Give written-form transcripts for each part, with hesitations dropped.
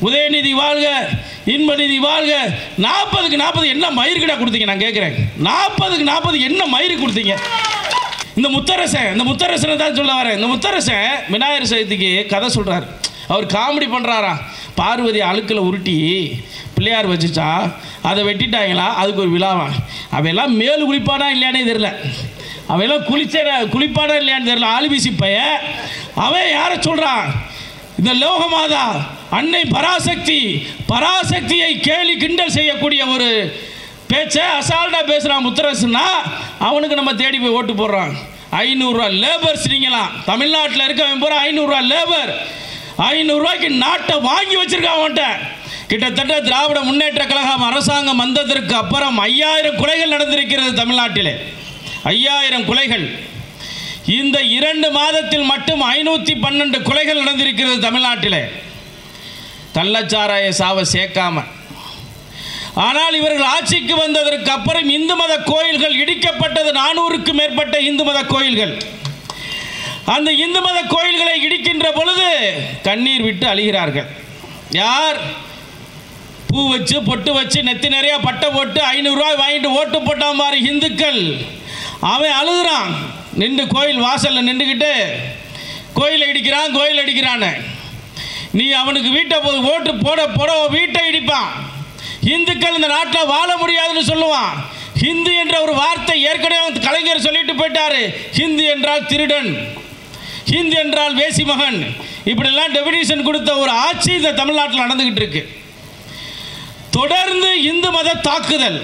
உதயநிதி வாழ்க, இன்பநிதி வாழ்க. 40க்கு 40 என்ன மயிர்கிட்ட கொடுத்தீங்க? நான் கேட்குறேன், 40க்கு 40 என்ன மயிறு கொடுத்தீங்க? இந்த முத்தரசனை தான் சொல்ல வரேன். இந்த முத்தரசன் விநாயகர் சதுர்த்திக்கு கதை சொல்கிறார். அவர் காமெடி பண்ணுறாரா, பார்வதி அழுக்கில் உருட்டி பிள்ளையார் வச்சுச்சா, அதை வெட்டிட்டாங்களா, அதுக்கு ஒரு விழாவா. அவையெல்லாம் மேல் குளிப்பானா இல்லையானே தெரில, அவையெல்லாம் குளிப்பானா இல்லையான்னு தெரில. ஆளுபிசி பையன் அவன் யாரை சொல்கிறான்? இந்த லோகமாதா அன்னை பராசக்தியை கேலி கிண்டல் செய்யக்கூடிய ஒரு பேச்சை அசால்ட்டாக பேசுகிறான் முத்தரசுன்னா, அவனுக்கு நம்ம தேடி போய் ஓட்டு போடுறான். 500 ரூபா லேபர்ஸ். நீங்களாம் தமிழ்நாட்டில் இருக்கவன் போகிற 500 ரூபா லேபர், 500 ரூபாய்க்கு நாட்டை வாங்கி வச்சிருக்கான் அவன்கிட்ட. கிட்டத்தட்ட திராவிட முன்னேற்ற கழகம் அரசாங்கம் வந்ததற்கு அப்புறம் 5000 கொலைகள் நடந்திருக்கிறது தமிழ்நாட்டிலே. 5000 கொலைகள். இந்த 2 மாதத்தில் மட்டும் 512 கொலைகள் நடந்திருக்கிறது தமிழ்நாட்டிலே, கள்ளச்சாராய சாவை சேர்க்காம. ஆனால் இவர்கள் ஆட்சிக்கு வந்ததற்கு அப்புறம் இந்து மத கோயில்கள் இடிக்கப்பட்டது. 400க்கும் மேற்பட்ட இந்து மத கோயில்கள். அந்த இந்து மத கோயில்களை இடிக்கின்ற பொழுது கண்ணீர் விட்டு அழுகிறார்கள். யார்? பூ வச்சு பொட்டு வச்சு நெத்தி நிறையா பட்டை போட்டு 500 ரூபாய் வாங்கிட்டு ஓட்டு போட்டா மாதிரி இந்துக்கள். அவன் அழுகிறான், நின்று கோயில் வாசலில் நின்றுக்கிட்டு கோயிலை இடிக்கிறான்னு. நீ அவனுக்கு வீட்டை ஓட்டு போட வீட்டை இடிப்பான். இந்துக்கள் இந்த நாட்டில் வாழ முடியாதுன்னு சொல்லுவான். ஹிந்து என்ற ஒரு வார்த்தை ஏற்கனவே கலைஞர் சொல்லிட்டு போயிட்டாரு. ஹிந்து என்றால் திருடன், ஹிந்து என்றால் வேசி மகன், இப்படிலாம் டெபினிஷன் கொடுத்த ஒரு ஆட்சி இந்த தமிழ்நாட்டில் நடந்துகிட்டு இருக்கு. தொடர்ந்து இந்து மத தாக்குதல்.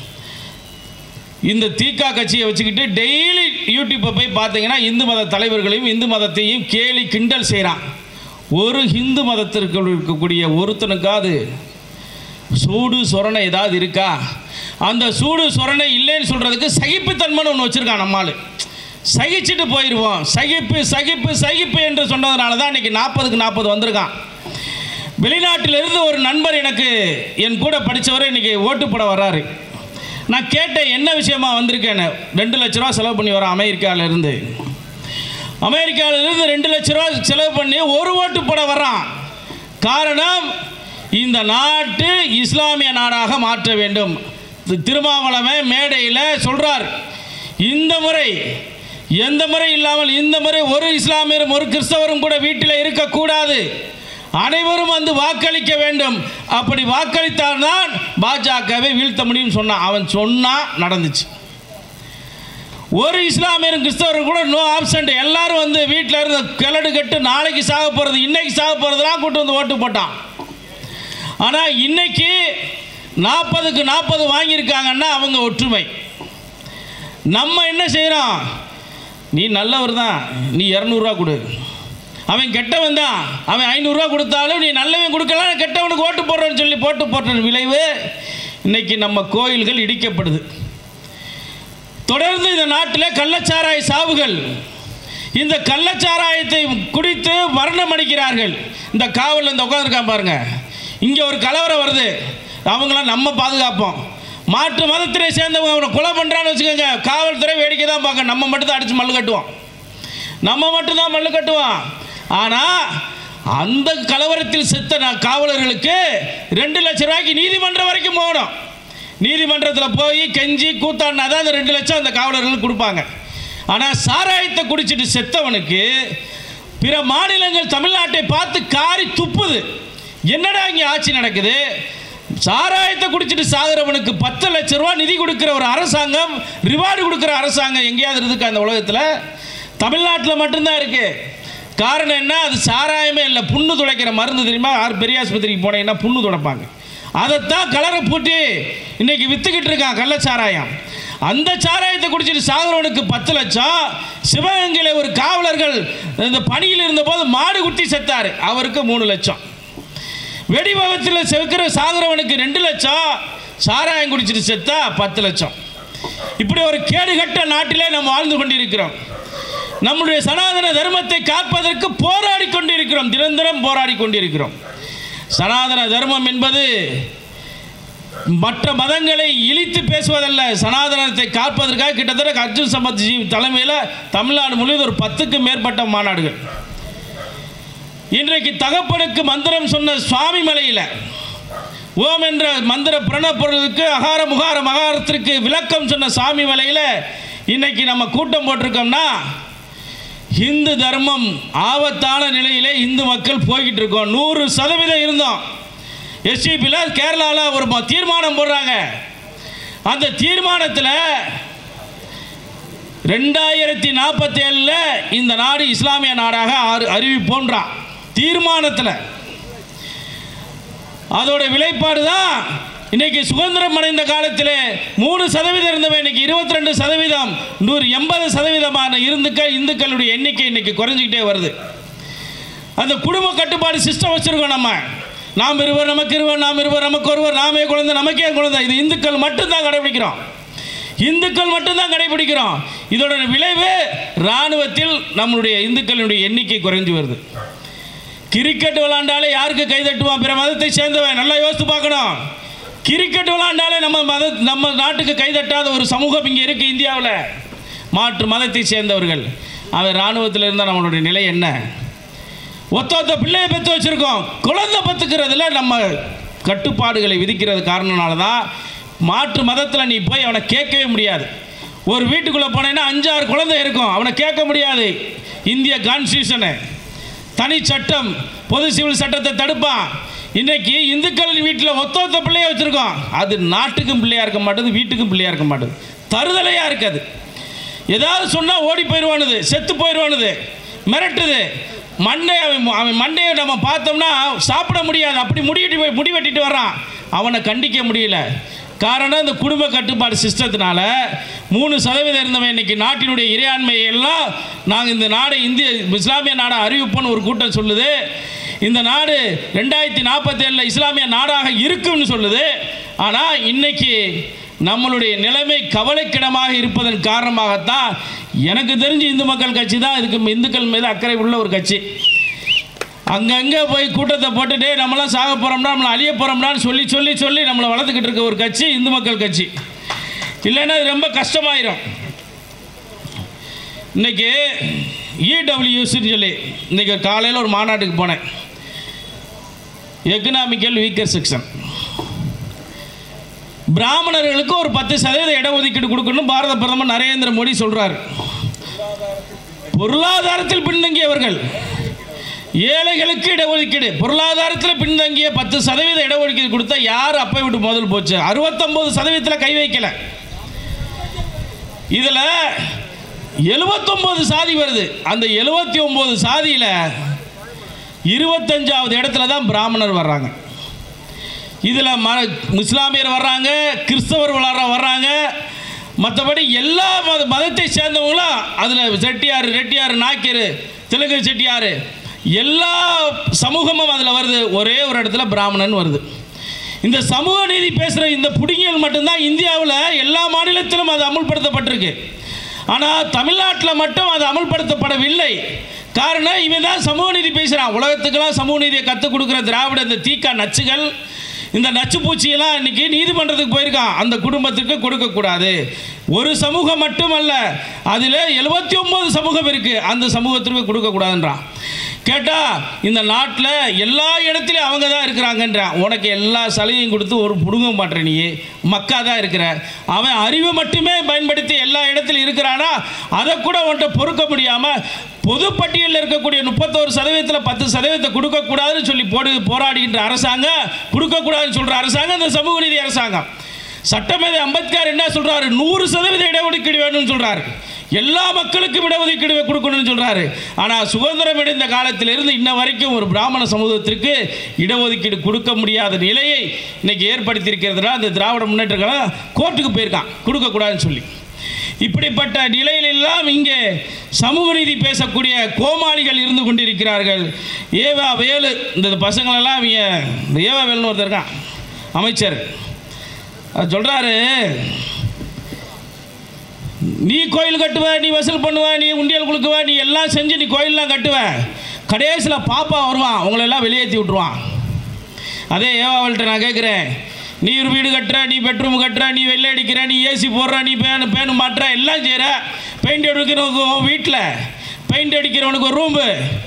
இந்த தீகா கட்சியை வச்சுக்கிட்டு டெய்லி யூடியூப்பை போய் பார்த்தீங்கன்னா இந்து மத தலைவர்களையும் இந்து மதத்தையும் கேலி கிண்டல் செய்கிறான். ஒரு இந்து மதத்திற்கு இருக்கக்கூடிய ஒருத்தனுக்காவது சூடு சொரணை ஏதாவது இருக்கா? அந்த சூடு சொரணை இல்லைன்னு சொல்கிறதுக்கு சகிப்புத்தன்மைன்னு ஒன்று வச்சுருக்கான் நம்மால். சகிச்சுட்டு போயிடுவோம். சகிப்பு என்று சொன்னதுனால தான் இன்றைக்கி 40க்கு 40 வந்திருக்கான். வெளிநாட்டிலிருந்து ஒரு நண்பர் எனக்கு என் கூட படித்தவரை இன்றைக்கி ஓட்டு போட வர்றாரு. நான் கேட்டேன், என்ன விஷயமா வந்திருக்கேன்னு. 2 லட்ச ரூபா செலவு பண்ணி வரோம் அமெரிக்காவிலேருந்து 2 லட்ச ரூபா செலவு பண்ணி ஒரு ஓட்டு போட வர்றான். காரணம், இந்த நாட்டு இஸ்லாமிய நாடாக மாற்ற வேண்டும். திருமாவளவன் மேடையில் சொல்கிறார், இந்த முறை எந்த முறை இல்லாமல் இந்த முறை ஒரு இஸ்லாமியரும் ஒரு கிறிஸ்தவரும் கூட வீட்டில் இருக்கக்கூடாது, அனைவரும் வந்து வாக்களிக்க வேண்டும். அப்படி வாக்களித்தால்தான் பாஜகவை வீழ்த்த முடியும் சொன்னான். அவன் சொன்னா நடந்துச்சு. ஒரு இஸ்லாமியரும் கிறிஸ்தவரும் கூட நோ ஆப்ஷன்ட், எல்லாரும் வந்து வீட்டில் இருந்து கிளடு கட்டு நாளைக்கு சாக போகிறது இன்னைக்கு சாக போகிறதுலாம் கூட்டு வந்து ஓட்டு போட்டான். ஆனால் இன்னைக்கு 40க்கு 40 வாங்கியிருக்காங்கன்னா அவங்க ஒற்றுமை. நம்ம என்ன செய்கிறோம்? நீ நல்லவர் தான், நீ 200 ரூபா கொடு. அவன் கெட்டவன் தான், அவன் 500 ரூபா கொடுத்தாலும் நீ நல்லவன் கொடுக்கலாம், கெட்டவனுக்கு ஓட்டு போடுறேன்னு சொல்லி போட்ட விளைவு இன்னைக்கு நம்ம கோயில்கள் இடிக்கப்படுது. தொடர்ந்து இந்த நாட்டில் கள்ளச்சாராய சாவுகள். இந்த கள்ளச்சாராயத்தை குடித்து மரணம் அடிக்கிறார்கள். இந்த காவலில் இந்த உட்காந்துருக்கான் பாருங்க, இங்கே ஒரு கலவரம் வருது, அவங்களாம் நம்ம பாதுகாப்போம். மாற்று மதத்தினை சேர்ந்தவங்க அவனை கொலை பண்ணுறான்னு வச்சுக்கோங்க, காவல்துறை வேடிக்கை தான் பார்க்க, நம்ம மட்டும்தான் அடித்து மல்லு கட்டுவோம். ஆனால் அந்த கலவரத்தில் செத்த காவலர்களுக்கு 2 லட்ச ரூபாய்க்கு நீதிமன்றம் வரைக்கும் போகணும். நீதிமன்றத்தில் போய் கெஞ்சி கூத்தாடினா தான் அந்த 2 லட்சம் அந்த காவலர்களுக்கு கொடுப்பாங்க. ஆனால் சாராயத்தை குடிச்சிட்டு செத்தவனுக்கு பிற மாநிலங்கள் தமிழ்நாட்டை பார்த்து காரி துப்புது. என்னடா இங்கே ஆட்சி நடக்குது? சாராயத்தை குடிச்சிட்டு சாகிறவனுக்கு 10 லட்ச ரூபா நிதி கொடுக்குற ஒரு அரசாங்கம், ரிவார்டு கொடுக்குற அரசாங்கம் எங்கேயாவது இருக்கு அந்த உலகத்தில்? தமிழ்நாட்டில் மட்டும்தான் இருக்கு. காரணம் என்ன? அது சாராயமே இல்லை, புண்ணு துடைக்கிற மருந்து தெரியுமா? பெரிய ஆஸ்பத்திரிக்கு போனீங்கன்னா புண்ணு துடைப்பாங்க, அதைத்தான் கலரை பூட்டி இன்னைக்கு வித்துக்கிட்டு இருக்கான் கள்ளச்சாராயம். அந்த சாராயத்தை குடிச்சிட்டு சாகிறவனுக்கு 10 லட்சம். சிவகங்கையில் ஒரு காவலர்கள் இந்த பணியில் இருந்தபோது மாடு குட்டி செத்தார், அவருக்கு 3 லட்சம். வெடி விபத்தில் செவுக்கிற சாகிறவனுக்கு 2 லட்சம், சாராயம் குடிச்சிட்டு செத்தா 10 லட்சம். இப்படி ஒரு கேடுகட்ட நாட்டிலே நம்ம வாழ்ந்து கொண்டிருக்கிறோம். நம்முடைய சனாதன தர்மத்தை காப்பதற்கு போராடி கொண்டிருக்கிறோம், நிரந்தரம் போராடி கொண்டிருக்கிறோம். சனாதன தர்மம் என்பது மற்ற மதங்களை இழித்து பேசுவதல்ல. சனாதனத்தை காப்பதற்காக கிட்டத்தட்ட அர்ஜுன் சம்பத் ஜி தலைமையில் தமிழ்நாடு முழுவதும் ஒரு 10க்கும் மேற்பட்ட மாநாடுகள். இன்றைக்கு தகப்பனுக்கு மந்திரம் சொன்ன சுவாமி மலையில் ஓம் என்ற மந்திர பிரணப்பொருளுக்கு அகார முகார மகாரத்திற்கு விளக்கம் சொன்ன சாமி மலையில் இன்னைக்கு நம்ம கூட்டம் போட்டிருக்கோம்னா இந்து தர்மம் ஆபத்தான நிலையிலே இந்து மக்கள் போய்கிட்டு இருக்கோம். 100% இருந்தோம். எஸ்டிபியில் கேரளாவில் ஒரு தீர்மானம் போடுறாங்க. அந்த தீர்மானத்தில் 2047 இந்த நாடு இஸ்லாமிய நாடாக அறிவிப்போன்றான் தீர்மானத்தில். அதோட விளைப்பாடு தான் இன்னைக்கு சுதந்திரம் அடைந்த காலத்தில் 3% இருந்தவன் இன்னைக்கு 22%, 180% இந்துக்களுடைய எண்ணிக்கை இன்னைக்கு குறைஞ்சிக்கிட்டே வருது. அந்த குடும்ப கட்டுப்பாடு சிஸ்டம் வச்சிருக்கோம். நாம் இருவர் நமக்கு இருவர், நாம் இருவர் நமக்கு ஒருவர், நாமே குழந்தை நமக்கே குழந்தை. இது இந்துக்கள் மட்டும்தான் கடைபிடிக்கிறோம். இந்துக்கள் மட்டும்தான் கடைபிடிக்கிறோம். இதோட விளைவு இராணுவத்தில் நம்மளுடைய இந்துக்களுடைய எண்ணிக்கை குறைஞ்சு வருது. கிரிக்கெட் விளையாண்டாலே யாருக்கு கை தட்டுவான்? பிற மதத்தை சேர்ந்தவன். நல்லா யோசித்து பார்க்கணும். கிரிக்கெட் விளையாண்டாலே நம்ம நாட்டுக்கு கைதட்டாத ஒரு சமூகம் இங்கே இருக்குது இந்தியாவில். மாற்று மதத்தை சேர்ந்தவர்கள். அவன் இராணுவத்தில் இருந்தால் நம்மளுடைய நிலை என்ன? ஒத்த பிள்ளையை பெற்று வச்சுருக்கோம். குழந்தை பெற்றுக்கிறதுல நம்ம கட்டுப்பாடுகளை விதிக்கிறது காரணனால தான் மாற்று மதத்தில் நீ போய் அவனை கேட்கவே முடியாது. ஒரு வீட்டுக்குள்ளே போனேன்னா 5-6 குழந்தை இருக்கும், அவனை கேட்க முடியாது. இந்திய கான்ஸ்டியூஷனு தனி சட்டம், பொது சிவில் சட்டத்தை தடுப்பான். இன்றைக்கி இந்துக்கள் வீட்டில் ஒத்த பிள்ளையை வச்சுருக்கோம். அது நாட்டுக்கும் பிள்ளையாக இருக்க மாட்டேது, வீட்டுக்கும் பிள்ளையாக இருக்க மாட்டேது, தருதலையாக இருக்காது. ஏதாவது சொன்னால் ஓடி போயிடுவானுது, செத்து போயிடுவானுது, மிரட்டுது. அவன் மண்டையை நம்ம பார்த்தோம்னா சாப்பிட முடியாது. அப்படி முடி வெட்டிட்டு வர்றான். அவனை கண்டிக்க முடியல. காரணம் இந்த குடும்ப கட்டுப்பாடு சிஸ்டத்தினால 3% இருந்தவன் இன்னைக்கு நாட்டினுடைய இறையாண்மையை எல்லாம் நாங்கள் இந்த நாடை இந்திய இஸ்லாமிய நாடை அறிவிப்போன்னு ஒரு கூட்டம் சொல்லுது. இந்த நாடு 2047 இஸ்லாமிய நாடாக இருக்கும்னு சொல்லுது. ஆனால் இன்னைக்கு நம்மளுடைய நிலைமை கவலைக்கிடமாக இருப்பதன் காரணமாகத்தான் எனக்கு தெரிஞ்சு இந்து மக்கள் கட்சி தான் இதுக்கு இந்துக்கள் மீது அக்கறை உள்ள ஒரு கட்சி. அங்கங்கே போய் கூட்டத்தை போட்டுட்டு நம்மளாம் சாக போகிறோம்னா, நம்மளை அழிய போகிறோம்னான்னு சொல்லி சொல்லி சொல்லி நம்மளை வளர்த்துக்கிட்டு இருக்க ஒரு கட்சி இந்து மக்கள் கட்சி. இல்லைன்னா அது ரொம்ப கஷ்டமாயிரும். இன்றைக்கி இடபிள்யூஎஸ்ன்னு சொல்லி இன்றைக்கி காலையில் ஒரு மாநாட்டுக்கு போனேன். எக்கனாமிக்கல் வீக்கர் செக்ஷன் பிராமணர்களுக்கு ஒரு 10% இடஒதுக்கீடு கொடுக்கணும் பாரத பிரதமர் நரேந்திர மோடி சொல்கிறார். பொருளாதாரத்தில் பின்தங்கியவர்கள், ஏழைகளுக்கு இடஒதுக்கீடு, பொருளாதாரத்தில் பின்தங்கிய 10% இடஒதுக்கீடு கொடுத்தா யார் அப்பை விட்டு முதல் போச்சு? 69% கை வைக்கல. இதில் 79 சாதி வருது. அந்த 79 சாதியில் 25வது இடத்துல தான் பிராமணர் வர்றாங்க. இதில் இஸ்லாமியர் வர்றாங்க, கிறிஸ்தவர் வர்றாங்க, மற்றபடி எல்லா மதத்தை சேர்ந்தவங்களும் அதில் ரெட்டியார், நாக்கியர், தெலுங்கு செட்டியார் எல்லா சமூகமும் அதில் வருது. ஒரே ஒரு இடத்துல பிராமணன் வருது. இந்த சமூக நீதி பேசுகிற இந்த புடிங்கியல் மட்டும்தான் இந்தியாவில் எல்லா மாநிலத்திலும் அது அமுல்படுத்தப்பட்டிருக்கு. ஆனால் தமிழ்நாட்டில் மட்டும் அது அமுல்படுத்தப்படவில்லை. காரணம், இவன் தான் சமூக நீதி பேசுகிறான். உலகத்துக்கெல்லாம் சமூக நீதியை கற்றுக் கொடுக்குற திராவிட இந்த தீக்கா நச்சுகள், இந்த நச்சு பூச்சியெல்லாம் இன்றைக்கி நீதிமன்றத்துக்கு போயிருக்கான். அந்த குடும்பத்துக்கு கொடுக்கக்கூடாது. ஒரு சமூகம் மட்டுமல்ல, அதில் 79 சமூகம் இருக்குது, அந்த சமூகத்திற்கு கொடுக்கக்கூடாதுன்றான். கேட்டால் இந்த நாட்டில் எல்லா இடத்துலையும் அவங்க தான் இருக்கிறாங்கன்றான். உனக்கு எல்லா சலுகையும் கொடுத்து ஒரு புடுங்க மாட்டேற, நீ மக்கா தான் இருக்கிற. அவன் அறிவை மட்டுமே பயன்படுத்தி எல்லா இடத்துலையும் இருக்கிறானா, அதை கூட உன்கிட்ட பொறுக்க முடியாமல் பொதுப்பட்டியலில் இருக்கக்கூடிய 31% 10% கொடுக்கக்கூடாதுன்னு சொல்லி போராடுகின்ற அரசாங்கம், கொடுக்கக்கூடாதுன்னு சொல்கிற அரசாங்கம் இந்த சமூக நீதி அரசாங்கம். சட்டமேதை அம்பேத்கர் என்ன சொல்கிறாரு? 100% இடஒதுக்கீடு வேணும்னு சொல்கிறாரு. எல்லா மக்களுக்கும் இடஒதுக்கீடு கொடுக்கணும்னு சொல்கிறாரு. ஆனால் சுதந்திரம் அடைந்த காலத்திலிருந்து இன்ன வரைக்கும் ஒரு பிராமண சமூகத்திற்கு இடஒதுக்கீடு கொடுக்க முடியாத நிலையை இன்னைக்கு ஏற்படுத்தியிருக்கிறதுனால இந்த திராவிட முன்னேற்ற கழகம் கோர்ட்டுக்கு போயிருக்கான் கொடுக்கக்கூடாதுன்னு சொல்லி. இப்படிப்பட்ட நிலையிலெல்லாம் இங்கே சமூக நீதி பேசக்கூடிய கோமாளிகள் இருந்து கொண்டிருக்கிறார்கள். ஏவா வேலு, இந்த பசங்களெல்லாம் இவங்க ஏவா வேலுன்னு ஒருத்தர் இருக்கான் அமைச்சர், அது சொல்கிறாரு, நீ கோயில் கட்டுவ, நீ வசூல் பண்ணுவ, நீ உண்டியல் கொடுக்குவ, நீ எல்லாம் செஞ்சு நீ கோயிலெலாம் கட்டுவ, கடைசியில் பாப்பா வருவான், உங்களெல்லாம் வெளியேற்றி விட்ருவான். அதே ஏவாவல்கிட்ட நான் கேட்குறேன், நீ ஒரு வீடு கட்டுற, நீ பெட்ரூம் கட்டுற, நீ வெள்ளை அடிக்கிற, நீ ஏசி போடுற, நீ பேனு மாட்டுற, எல்லாம் செய்கிற, பெயிண்ட் அடிக்கிறவனுக்கு வீட்டில் பெயிண்ட் அடிக்கிறவனுக்கு ஒரு ரூம்பு,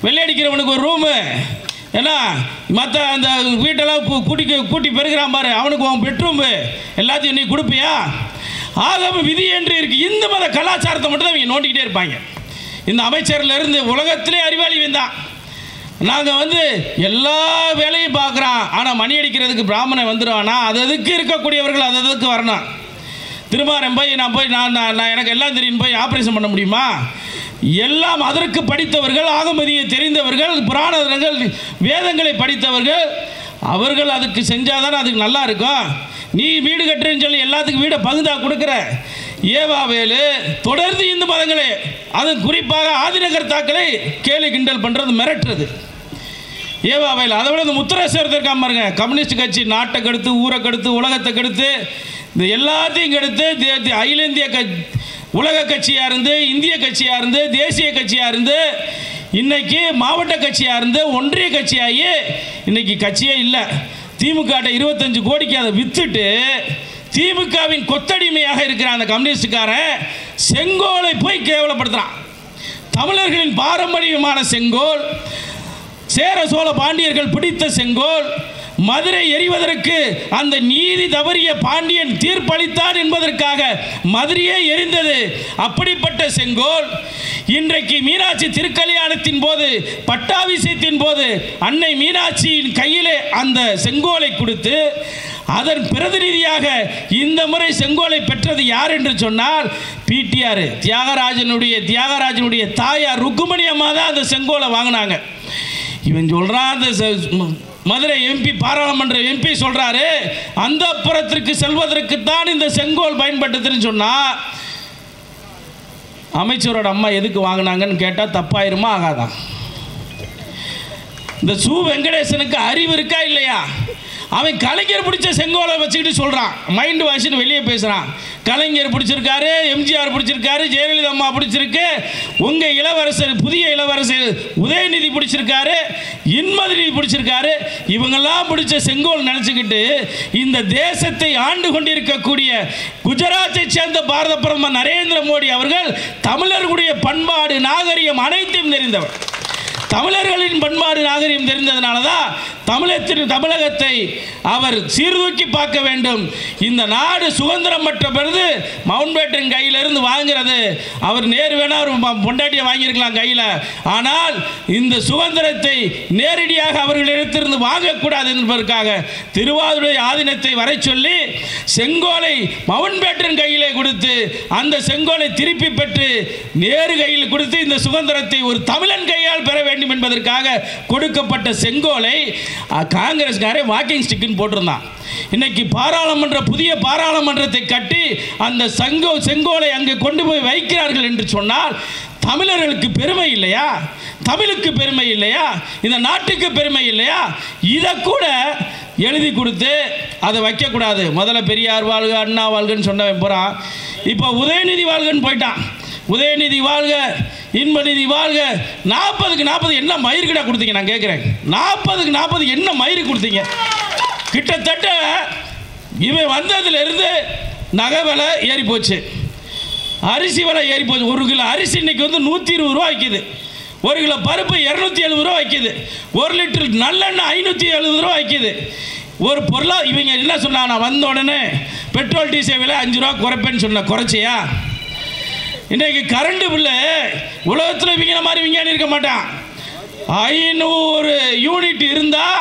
வெள்ளை அடிக்கிறவனுக்கு ஒரு ரூமு, ஏன்னா மற்ற அந்த வீட்டெல்லாம் கூட்டி பெருக்கிறான் பாரு, அவனுக்கு அவன் பெட்ரூமு எல்லாத்தையும் நீ கொடுப்பியா? ஆகம விதி என்று இருக்கு. இந்து மத கலாச்சாரத்தை மட்டும் தான் இவங்க நோண்டிக்கிட்டே இருப்பாங்க. இந்த அமைச்சர்லேருந்து உலகத்திலே அறிவாளி வந்தான். நாங்கள் எல்லா வேலையும் பார்க்குறான், ஆனால் மணி அடிக்கிறதுக்கு பிராமணன் வந்துடுவானா? அதுக்கு இருக்கக்கூடியவர்கள் அதுக்கு வரணும். திருமாரன் போய் நான் எனக்கு எல்லாம் தெரியும் போய் ஆப்ரேஷன் பண்ண முடியுமா? எல்லாம் அதற்கு படித்தவர்கள், ஆகமதியை தெரிந்தவர்கள், புராணங்கள் வேதங்களை படித்தவர்கள், அவர்கள் அதுக்கு செஞ்சால் தானே அதுக்கு நல்லா இருக்கும். நீ வீடு கட்டுறேன்னு சொல்லி எல்லாத்துக்கும் வீடை பகுதா கொடுக்குற. ஏவாவேலு தொடர்ந்து இந்து மதங்களே, அது குறிப்பாக ஆதிநகர்த்தாக்களை கேலி கிண்டல் பண்ணுறது, மிரட்டுறது. ஏவாவேலு அதை விட இந்த முத்துரேஸ்வரர் இருக்காம பாருங்க, கம்யூனிஸ்ட் கட்சி நாட்டை கெடுத்து, ஊரை கெடுத்து, உலகத்தை கெடுத்து, இந்த எல்லாத்தையும் கெடுத்து அகில இந்திய உலக கட்சியாக இருந்து, இந்திய கட்சியாக இருந்து, தேசிய கட்சியாக இருந்து, இன்னைக்கு மாவட்ட கட்சியாக இருந்து, ஒன்றிய கட்சியாகி இன்னைக்கு கட்சியே இல்லை. திமுக 25 கோடிக்கு அதை வித்துட்டு திமுகவின் கொத்தடிமையாக இருக்கிற அந்த கம்யூனிஸ்டுக்காரன் செங்கோலை போய் கேவலப்படுத்துறான். தமிழர்களின் பாரம்பரியமான செங்கோல், சேர சோழ பாண்டியர்கள் பிடித்த செங்கோல், மதுரை எரிவதற்கு அந்த நீதி தவறிய பாண்டியன் தீர்ப்பளித்தான் என்பதற்காக மதுரையே எரிந்தது. அப்படிப்பட்ட செங்கோல் இன்றைக்கு மீனாட்சி திருக்கல்யாணத்தின் போது, பட்டாபிஷேகத்தின் போது அன்னை மீனாட்சியின் கையிலே அந்த செங்கோலை கொடுத்து, அதன் பிரதிநிதியாக இந்த முறை செங்கோலை பெற்றது யார் என்று சொன்னால் பிடிஆர் தியாகராஜனுடைய தாயார் ருக்குமணி அம்மா தான் அந்த செங்கோலை வாங்கினாங்க. இவன் சொல்றான், அந்த மதுரை எம்பி, பாராளுமன்ற எம்பி சொல்றாரு, அந்த புறத்திற்கு செல்வதற்கு தான் இந்த செங்கோல் பயன்பட்டதுன்னு சொன்னா, அமைச்சரோட அம்மா எதுக்கு வாங்கினாங்கன்னு கேட்டால் தப்பாயிருமா ஆகாதான்? இந்த சு வெங்கடேசனுக்கு அறிவு இருக்கா இல்லையா? அவன் கலைஞர் பிடிச்ச செங்கோலை வச்சுக்கிட்டு சொல்கிறான், மைண்டு வாஷின்னு வெளியே பேசுகிறான். கலைஞர் பிடிச்சிருக்காரு, எம்ஜிஆர் பிடிச்சிருக்காரு, ஜெயலலிதா அம்மா பிடிச்சிருக்கு, உங்கள் இளவரசர் புதிய இளவரசர் உதயநிதி பிடிச்சிருக்காரு, இன்மதி பிடிச்சிருக்காரு. இவங்கெல்லாம் பிடிச்ச செங்கோல் நினச்சிக்கிட்டு இந்த தேசத்தை ஆண்டு கொண்டிருக்கக்கூடிய குஜராத்தை சேர்ந்த பாரத பிரதமர் நரேந்திர மோடி அவர்கள் தமிழர்களுடைய பண்பாடு நாகரிகம் அனைத்தையும் தெரிந்தவர். தமிழர்களின் பண்பாடு நாகரிகம் தெரிந்ததுனால தான் தமிழகத்தை அவர் சீர்தூக்கி பார்க்க வேண்டும். இந்த நாடு சுதந்திரம் பெற்ற பிறகு மவுண்ட் பேட்டன் கையிலிருந்து வாங்கிறது, அவர் நேரு வேணா ஒரு பொண்டாட்டியை வாங்கியிருக்கலாம் கையில், ஆனால் இந்த சுதந்திரத்தை நேரடியாக அவர்களிடத்திலிருந்து வாங்கக்கூடாது என்பதற்காக திருவாரூரை ஆதீனத்தை வரை சொல்லி செங்கோலை மவுண்ட் பேட்டன் கையிலே கொடுத்து, அந்த செங்கோலை திருப்பி பெற்று நேரு கையில் கொடுத்து இந்த சுதந்திரத்தை ஒரு தமிழன் கையால் பெற வேண்டும் என்பதற்காக கொடுக்கப்பட்ட செங்கோலை காங்கிரஸ்காரே வாக்கிங் ஸ்டிக்னு போட்டிருந்தான். இன்னைக்கு புதிய பாராளுமன்றத்தை கட்டி அந்த செங்கோலை அங்கே கொண்டு போய் வைக்கிறார்கள் என்று சொன்னால் தமிழர்களுக்கு பெருமை இல்லையா? தமிழுக்கு பெருமை இல்லையா? இந்த நாட்டுக்கு பெருமை இல்லையா? இதை கூட எழுதி கொடுத்து அதை வைக்கக்கூடாது. முதல்ல பெரியார் வாழ்க, அண்ணா வாழ்கன்னு சொன்னவன் போகிறான், இப்போ உதயநிதி வாழ்கன்னு போயிட்டான். உதயநிதி வாழ்க, இன்பநிதி வாழ்க. 40க்கு 40 என்ன மயிர் கிட்ட கொடுத்தீங்க? நான் கேட்குறேன், 40க்கு 40 என்ன மயிர் கொடுத்தீங்க? கிட்டத்தட்ட இவன் வந்ததுலேருந்து நகை விலை ஏறி போச்சு, அரிசி விலை ஏறி போச்சு. 1 கிலோ அரிசி இன்னைக்கு 120 ரூபா விற்கிது, 1 கிலோ பருப்பு 270 ரூபா விற்கிது, 1 லிட்டர் நல்லெண்ணெய் 570 ரூபா விற்கிது. ஒரு பொருளாக இவங்க என்ன சொன்னாங்க, நான் வந்த உடனே பெட்ரோல் டீசல் விலை 5 ரூபா குறைப்பேன்னு சொன்ன, குறைச்சியா? இன்றைக்கு கரண்ட் பில்லு உலகத்தில் இவங்க மாதிரி விஞ்ஞானி இருக்க மாட்டான். 500 யூனிட் இருந்தால்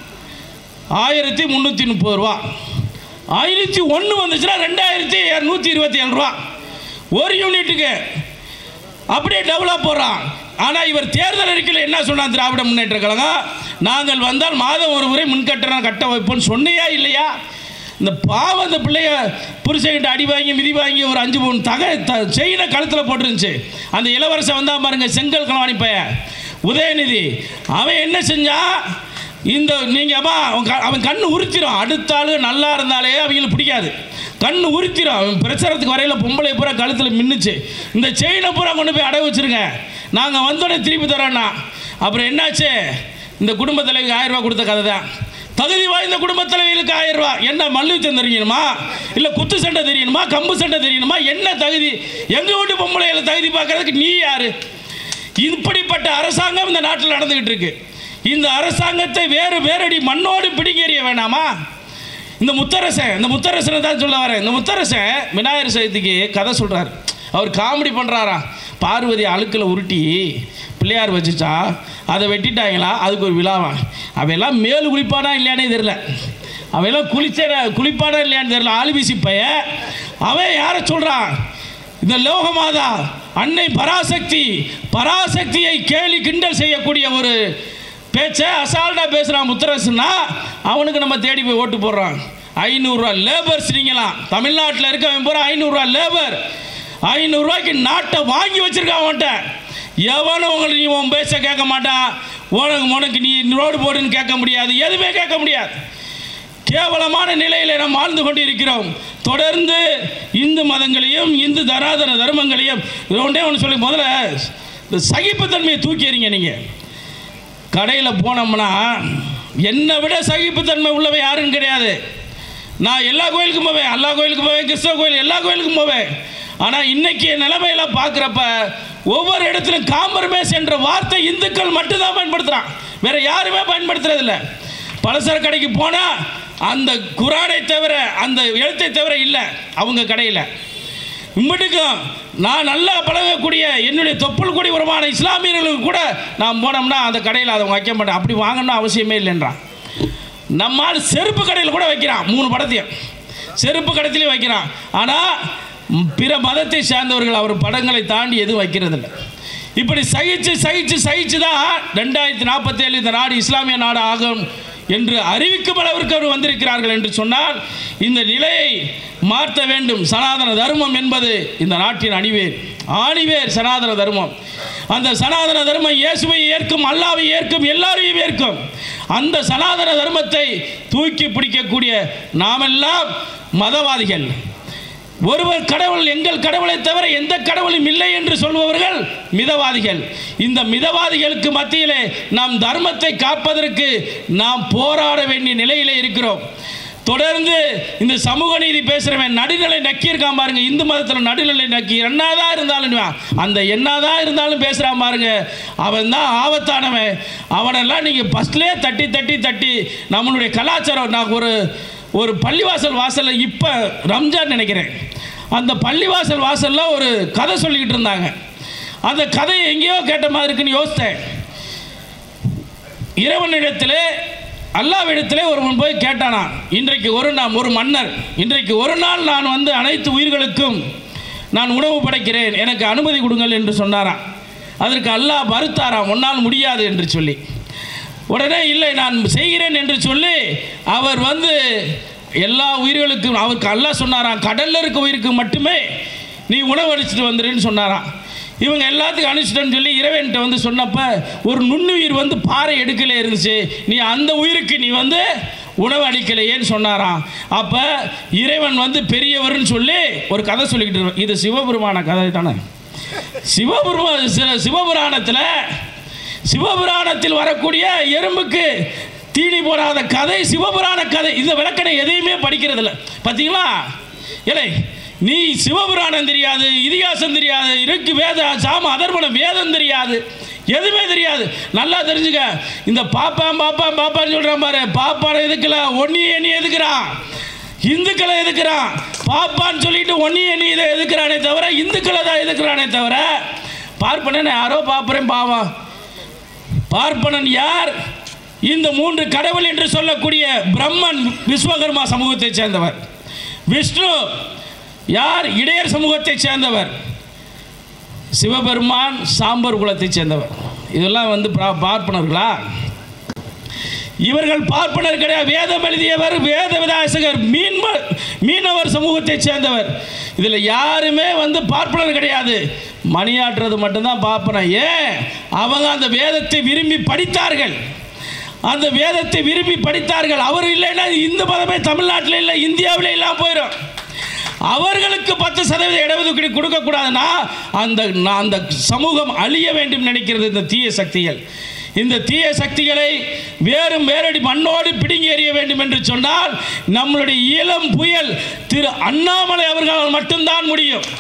1330 ரூபா, 501 வந்துச்சுன்னா 2227 ரூபா ஒரு யூனிட்டுக்கு. அப்படியே டபுளாக போடுறான். ஆனால் இவர் தேர்தல் அறிக்கையில் என்ன சொன்னார் திராவிட முன்னேற்ற கழகம்? நாங்கள் வந்தால் மாதம் ஒரு முறை முன்கட்டணம் கட்ட வைப்போம்னு சொன்னையா இல்லையா? இந்த பாவம் அந்த பிள்ளைய புருஷன்கிட்ட அடி வாங்கி மிதி வாங்கி ஒரு 5 பவுன் செயினை கழுத்தில் போட்டுருந்துச்சு. அந்த இளவரசன் வந்தால் பாருங்க, செங்கல் களவாணி பையன் உதயநிதி, அவன் என்ன செஞ்சான்? இந்த நீங்கள் அவன் கண்ணு உறுத்திடும். அடுத்த ஆளு நல்லா இருந்தாலே அவங்களுக்கு பிடிக்காது, கண்ணு உறுத்திடும். அவன் பிரச்சாரத்துக்கு வரையில் பொம்பளை பூரா கழுத்தில் மின்னுச்சு. இந்த செயினை பூரா கொண்டு போய் அடை வச்சுருங்க, நாங்கள் வந்தோடனே திருப்பி தரோன்னா. அப்புறம் என்னாச்சு? இந்த குடும்ப தலைவிக்கு 1000 ரூபா கொடுத்த கதை தான். தகுதி வாய்ந்த குடும்ப தலைவிகளுக்கு 1000 ரூபா. என்ன மல்யுத்தம் தெரியணுமா, இல்லை குத்து சண்டை தெரியணுமா, கம்பு சண்டை தெரியணுமா? என்ன தகுதி? எங்கள் வீட்டு பொம்பளைகளை தகுதி பார்க்கறதுக்கு நீ யாரு? இப்படிப்பட்ட அரசாங்கம் இந்த நாட்டில் நடந்துகிட்டு இருக்கு. இந்த அரசாங்கத்தை வேறடி மண்ணோடு பிடிங்கி எறிய வேணாமா? இந்த முத்தரசனை தான் சொல்ல வரேன். இந்த முத்தரசன் விநாயகர் சதுர்த்திக்கு கதை சொல்கிறார். அவர் காமெடி பண்ணுறாரா? பார்வதி அழுக்கில் உருட்டி பிள்ளையார் வச்சுச்சா, அதை வெட்டிட்டாங்களா, அதுக்கு ஒரு விழாவா? அவையெல்லாம் மேலு குளிப்பானா இல்லையானே தெரியல, அவையெல்லாம் குளிப்பானா இல்லையான்னு தெரியல. ஆளுவீசி பைய அவன் யாரை சொல்கிறான்? இந்த லோகமாதா அன்னை பராசக்தியை கேலி கிண்டல் செய்யக்கூடிய ஒரு பேச்சை அசால்ட்டாக பேசுகிறான் முத்தரசுன்னா அவனுக்கு நம்ம தேடி போய் ஓட்டு போடுறான். 500 ரூபா லேபர்ஸ் நீங்களாம். தமிழ்நாட்டில் இருக்கவன் போகிற 500 ரூபா லேபர். 500 ரூபாய்க்கு நாட்டை வாங்கி வச்சிருக்கான் அவன்கிட்ட. எவனும் உங்களுக்கு நீ உன் பேச கேட்க மாட்டான். உனக்கு நீ ரோடு போடுன்னு கேட்க முடியாது, எதுவுமே கேட்க முடியாது. கேவலமான நிலையில் நாம் வாழ்ந்து கொண்டு இருக்கிறோம். தொடர்ந்து இந்து மதங்களையும் இந்து தராதர தர்மங்களையும் ஒன்றே ஒன்று சொல்லி, முதல்ல இந்த சகிப்புத்தன்மையை தூக்கி எறிங்க. நீங்கள் கடையில் போனோம்னா என்னை விட சகிப்புத்தன்மை உள்ளவன் யாருன்னு கிடையாது. நான் எல்லா கோயிலுக்கும் போவேன், அல்லா கோயிலுக்கு போவேன், கிறிஸ்தவ கோயில் எல்லா கோயிலுக்கும் போவேன். ஆனால் இன்னைக்கு நிலைமையெல்லாம் பார்க்குறப்ப ஒவ்வொரு இடத்துலையும் காம்ப்ரமைஸ் என்ற வார்த்தை இந்துக்கள் மட்டும்தான் பயன்படுத்துகிறான், வேற யாருமே பயன்படுத்துறதில்லை. பலசர கடைக்கு போனால் அந்த குரானை தவிர அந்த எழுத்தை தவிர இல்லை அவங்க கடையில். இம்மட்டுக்கும் நான் நல்லா பழகக்கூடிய என்னுடைய தொப்புள் கொடி உரமான இஸ்லாமியர்களுக்கு கூட நான் போனோம்னா அந்த கடையில் அதை வைக்க மாட்டேன். அப்படி வாங்கணும்னு அவசியமே இல்லைன்றான். நம்மால் செருப்பு கடையில் கூட வைக்கிறான், 3 படத்தையும் செருப்பு கடையிலையும் வைக்கிறான். ஆனால் பிற மதத்தை சேர்ந்தவர்கள் அவர் படங்களை தாண்டி எதுவும் வைக்கிறதில்லை. இப்படி சகிச்சு தான் 2047 இந்த நாடு இஸ்லாமிய நாடு ஆகும் என்று அறிவிக்கும் அளவிற்கு அவர் வந்திருக்கிறார்கள் என்று சொன்னால் இந்த நிலையை மாற்ற வேண்டும். சனாதன தர்மம் என்பது இந்த நாட்டின் ஆணிவேர் சனாதன தர்மம். அந்த சனாதன தர்மம் இயேசுவை ஏற்கும், அல்லாவை ஏற்கும், எல்லாரையும் ஏற்கும். அந்த சனாதன தர்மத்தை தூக்கி பிடிக்கக்கூடிய நாமெல்லாம் மதவாதிகள். ஒருவர் கடவுள், எங்கள் கடவுளை தவிர எந்த கடவுளும் இல்லை என்று சொல்பவர்கள் மிதவாதிகள். இந்த மிதவாதிகளுக்கு மத்தியிலே நாம் தர்மத்தை காப்பதற்கு நாம் போராட வேண்டிய நிலையிலே இருக்கிறோம். தொடர்ந்து இந்த சமூக நீதி பேசுகிறவன் நடுநிலை நக்கியிருக்கான் பாருங்க. இந்து மதத்தில் நடுநிலை நக்கி என்னதான் இருந்தாலும் பேசுகிறான் பாருங்க, அவன் தான் ஆபத்தானவன். அவனெல்லாம் நீங்கள் ஃபஸ்ட்லேயே தட்டி நம்மளுடைய கலாச்சாரம். நான் ஒரு பள்ளிவாசல் வாசலில் இப்போ ரம்ஜான் நினைக்கிறேன், அந்த பள்ளிவாசல் வாசலில் ஒரு கதை சொல்லிக்கிட்டு இருந்தாங்க. அந்த கதையை எங்கேயோ கேட்ட மாதிரி இருக்குன்னு யோசித்தேன். இறைவனிடத்திலே அல்லாவிடத்திலே ஒருவன் போய் கேட்டானா, இன்றைக்கு ஒரு மன்னர், இன்றைக்கு ஒரு நாள் நான் வந்து அனைத்து உயிர்களுக்கும் நான் உணவு படைக்கிறேன், எனக்கு அனுமதி கொடுங்கள் என்று சொன்னாராம். அதற்கு அல்லாஹ் மறுத்தாராம், உன்னால் முடியாது என்று சொல்லி. உடனே இல்லை நான் செய்கிறேன் என்று சொல்லி அவர் வந்து எல்லா உயிர்களுக்கும் அவருக்கு அல்லாஹ் சொன்னாராம், கடலில் இருக்க உயிருக்கு மட்டுமே நீ உணவு அளிச்சுட்டு வந்துடுன்னு சொன்னாராம். இவங்க எல்லாத்துக்கும் அனுப்பிச்சிட்டேன்னு சொல்லி இறைவன்கிட்ட வந்து சொன்னப்போ ஒரு நுண்ணுயிர் வந்து பாறை எடுக்கலே இருந்துச்சு, நீ அந்த உயிருக்கு நீ வந்து உணவு அளிக்கலையேன்னு சொன்னாராம். அப்போ இறைவன் வந்து பெரியவர்னு சொல்லி ஒரு கதை சொல்லிக்கிட்டு இருக்கோம். இது சிவபெருமான கதை தானே. சிவபுராணத்தில் வரக்கூடிய எறும்புக்கு தீனி போடாத கதை சிவபுராண கதை. இந்த விளக்கணை எதையுமே படிக்கிறதில்ல பார்த்தீங்களா? இல்லை, நீ சிவபுராணம் தெரியாது, இதிகாசம் தெரியாது, இருக்கு வேத சாம அதர்மணம் வேதம் தெரியாது, எதுவுமே தெரியாது. நல்லா தெரிஞ்சுக்க, இந்த பாப்பான்னு சொல்கிறான் பாரு, பாப்பானை எதுக்கல, ஒன்னியே நீ எதுக்குறான், இந்துக்களை எதுக்குறான். பாப்பான்னு சொல்லிட்டு ஒன்னியே நீ இதை எதுக்குறானே தவிர இந்துக்களை தான் எதுக்குறானே தவிர பார்ப்பனன் யாரோ பாப்பறேன் பாவம். பார்ப்பனன் யார்? இந்த 3 கடவுள் என்று சொல்லக்கூடிய பிரம்மன் விஸ்வகர்மா சமூகத்தை சேர்ந்தவர். விஷ்ணு யார்? இடையர் சமூகத்தை சேர்ந்தவர். சிவபெருமான் சாம்பர் குலத்தை சேர்ந்தவர். இதெல்லாம் வந்து பார்ப்பனர்களா? இவர்கள் பார்ப்பனர் கிடையாது. வேதம் எழுதியவர் வேத விதாசகர் மீனவர் சமூகத்தை சேர்ந்தவர். இதில் யாருமே வந்து பார்ப்பனர் கிடையாது. மணியாற்றுறது மட்டும்தான் பார்ப்பனர். ஏன்? அவங்க அந்த வேதத்தை விரும்பி படித்தார்கள். அந்த வேதத்தை விரும்பி படித்தார்கள். அவர் இல்லைன்னா இந்து மதமே தமிழ்நாட்டில் இல்லை, இந்தியாவில் எல்லாம் போயிடும். அவர்களுக்கு 10% இடஒதுக்கீடு கொடுக்கக்கூடாதுன்னா அந்த சமூகம் அழிய வேண்டும் நினைக்கிறது இந்த தீய சக்திகள். இந்த தீய சக்திகளை வேறடி மண்ணோடு பிடுங்கி எறிய வேண்டும் என்று சொன்னால் நம்மளுடைய இளம் புயல் திரு அண்ணாமலை அவர்களால் மட்டும்தான் முடியும்.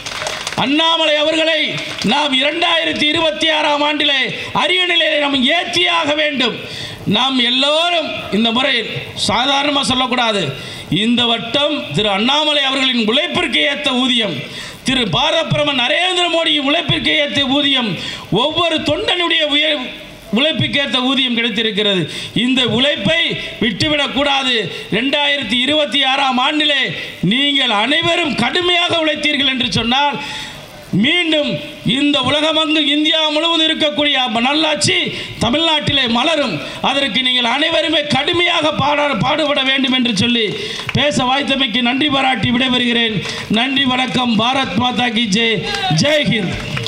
அண்ணாமலை அவர்களை நாம் 2026ஆம் ஆண்டிலே அரிய நிலையை நாம் ஏற்றியாக வேண்டும். நாம் எல்லோரும் இந்த முறை சாதாரணமாக சொல்லக்கூடாது. இந்த வட்டம் திரு அண்ணாமலை அவர்களின் உழைப்பிற்கு ஏற்ற ஊதியம், திரு பாரத பிரதமர் நரேந்திர மோடியின் உழைப்பிற்கு ஏற்ற ஊதியம், ஒவ்வொரு தொண்டனுடைய உழைப்புக்கேற்ற ஊதியம் கிடைத்திருக்கிறது. இந்த உழைப்பை விட்டுவிடக்கூடாது. 2026ஆம் ஆண்டிலே நீங்கள் அனைவரும் கடுமையாக உழைத்தீர்கள் என்று சொன்னால் மீண்டும் இந்த உலகமங்கு இந்தியா முழுவதும் இருக்கக்கூடிய நல்லாட்சி தமிழ்நாட்டிலே மலரும். அதற்கு நீங்கள் அனைவருமே கடுமையாக பாடுபட வேண்டும் என்று சொல்லி பேச வாய்த்தமைக்கு நன்றி பாராட்டி விடைபெறுகிறேன். நன்றி, வணக்கம். பாரத் மாதா கி ஜெய். ஜெய் ஹிந்த்.